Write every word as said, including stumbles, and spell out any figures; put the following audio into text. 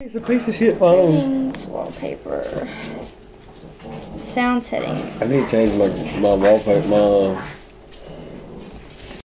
It's a piece of shit phone. Settings, wallpaper, sound settings. I need to change my my wallpaper, my